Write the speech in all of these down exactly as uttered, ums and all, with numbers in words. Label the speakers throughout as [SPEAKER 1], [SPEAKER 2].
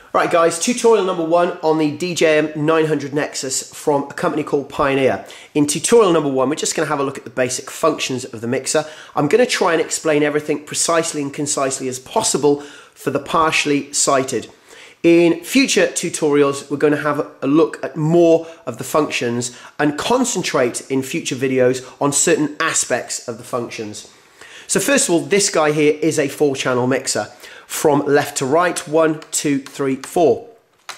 [SPEAKER 1] Right guys, tutorial number one on the D J M nine hundred Nexus from a company called Pioneer. In tutorial number one, we're just going to have a look at the basic functions of the mixer. I'm going to try and explain everything precisely and concisely as possible for the partially sighted. In future tutorials, we're going to have a look at more of the functions and concentrate in future videos on certain aspects of the functions. So first of all, this guy here is a four channel mixer. From left to right, one, two, three, four.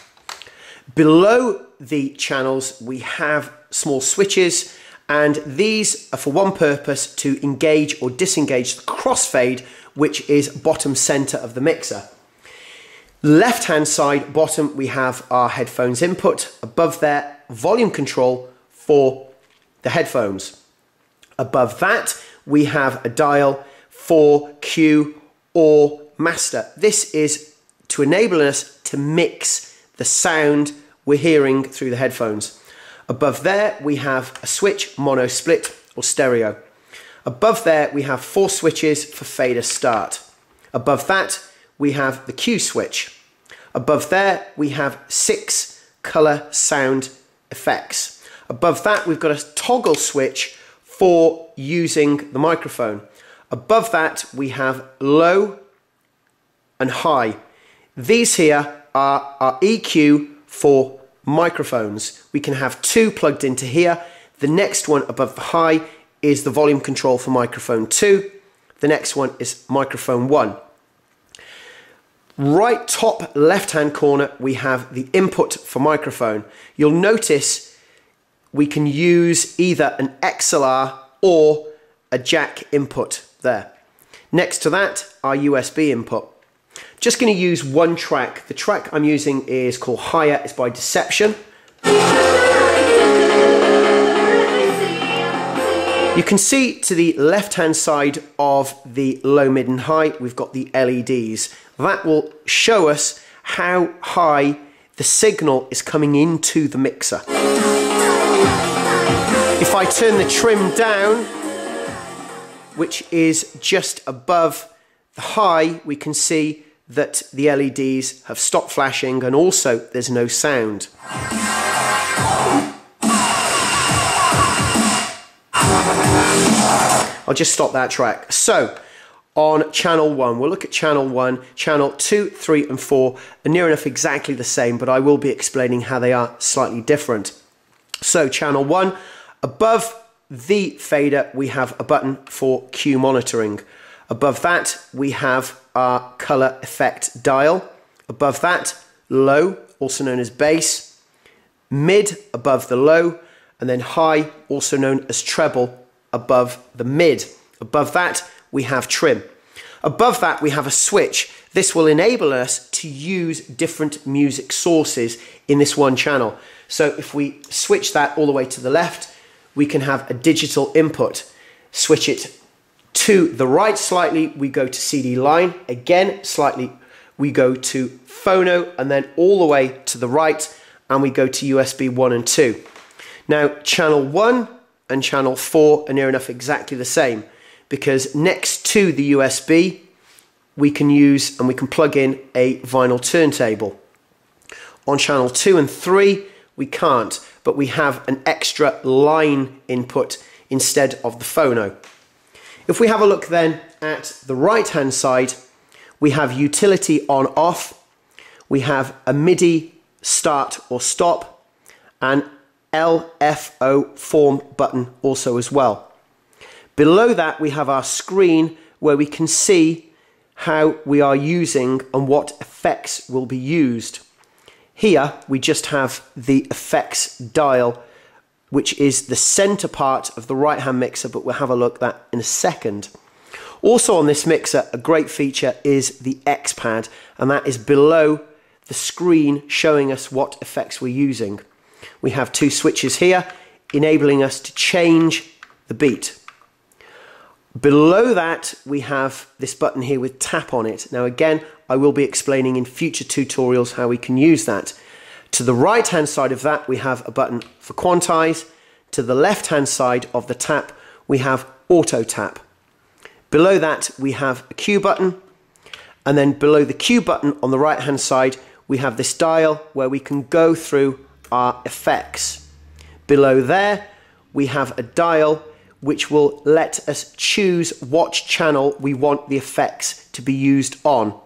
[SPEAKER 1] Below the channels, we have small switches, and these are for one purpose: to engage or disengage the crossfade, which is bottom center of the mixer. Left hand side, bottom, we have our headphones input. Above there, volume control for the headphones. Above that, we have a dial for Q or master. This is to enable us to mix the sound we're hearing through the headphones. Above there we have a switch, mono, split or stereo. Above there we have four switches for fader start. Above that we have the Q switch. Above there we have six color sound effects. Above that we've got a toggle switch for using the microphone. Above that we have low and high. These here are our E Q for microphones. We can have two plugged into here. The next one above the high is the volume control for microphone two. The next one is microphone one. Right top left hand corner we have the input for microphone. You'll notice we can use either an X L R or a jack input there. Next to that, our U S B input. Just going to use one track. The track I'm using is called Higher. It's by Deception. You can see to the left hand side of the low, mid and high, we've got the L E Ds. That will show us how high the signal is coming into the mixer. If I turn the trim down, which is just above the high, we can see that the L E Ds have stopped flashing and also there's no sound. I'll just stop that track. So on channel one, we'll look at channel one, channel two, three and four are near enough exactly the same, but I will be explaining how they are slightly different. So channel one, above the fader we have a button for Q monitoring. Above that we have our color effect dial. Above that, low, also known as bass. Mid above the low, and then high, also known as treble, above the mid. Above that we have trim. Above that we have a switch. This will enable us to use different music sources in this one channel. So if we switch that all the way to the left, we can have a digital input. Switch it to the right slightly, we go to C D line. Again, slightly, we go to phono, and then all the way to the right, and we go to U S B one and two. Now, channel one and channel four are near enough exactly the same, because next to the U S B, we can use and we can plug in a vinyl turntable. On channel two and three, we can't, but we have an extra line input instead of the phono. If we have a look then at the right hand side, we have utility on off, we have a MIDI start or stop, and L F O form button also as well. Below that we have our screen where we can see how we are using and what effects will be used. Here we just have the effects dial, which is the center part of the right hand mixer, but we'll have a look at that in a second. Also on this mixer, a great feature is the X pad, and that is below the screen showing us what effects we're using. We have two switches here enabling us to change the beat. Below that we have this button here with tap on it. Now again, I will be explaining in future tutorials how we can use that. To the right hand side of that we have a button for quantize. To the left hand side of the tap we have auto tap. Below that we have a Q button, and then below the Q button on the right hand side we have this dial where we can go through our effects. Below there, we have a dial which will let us choose what channel we want the effects to be used on.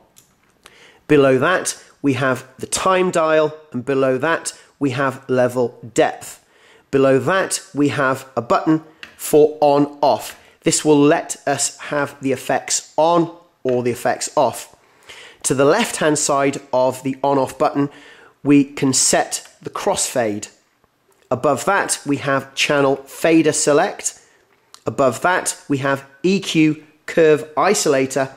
[SPEAKER 1] Below that, we have the time dial, and below that, we have level depth. Below that, we have a button for on off. This will let us have the effects on or the effects off. To the left hand side of the on off button, we can set the crossfade. Above that, we have channel fader select. Above that, we have E Q curve isolator,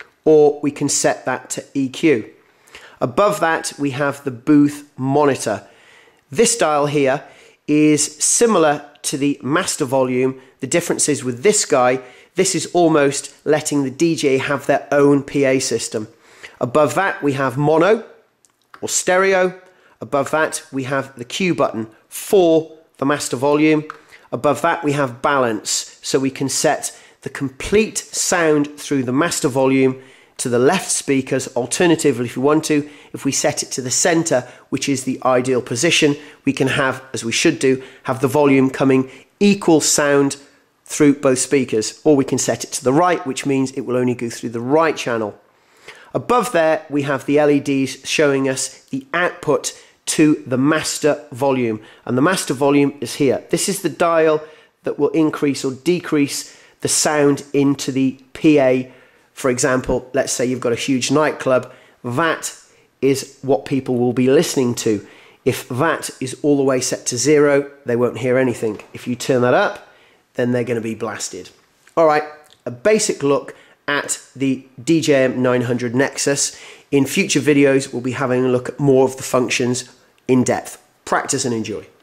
[SPEAKER 1] or we can set that to E Q. Above that, we have the booth monitor. This dial here is similar to the master volume. The difference is with this guy, this is almost letting the D J have their own P A system. Above that, we have mono or stereo. Above that, we have the Q button for the master volume. Above that, we have balance, so we can set the complete sound through the master volume to the left speakers. Alternatively, if you want to, if we set it to the center, which is the ideal position, we can have, as we should do, have the volume coming equal sound through both speakers. Or we can set it to the right, which means it will only go through the right channel. Above there, we have the L E Ds showing us the output to the master volume, and the master volume is here. This is the dial that will increase or decrease the sound into the P A. For example, let's say you've got a huge nightclub. That is what people will be listening to. If that is all the way set to zero, they won't hear anything. If you turn that up, then they're going to be blasted. All right, a basic look at the D J M nine hundred Nexus. In future videos, we'll be having a look at more of the functions in depth. Practice and enjoy.